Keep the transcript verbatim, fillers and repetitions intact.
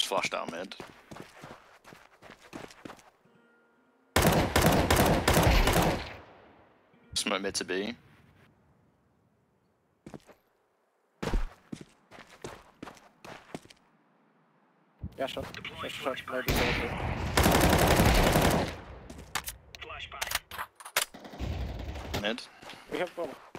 flushed out mid. Smoke mid to B. Yeah, shot. Shot, shot, maybe so. Mid. We have bomb.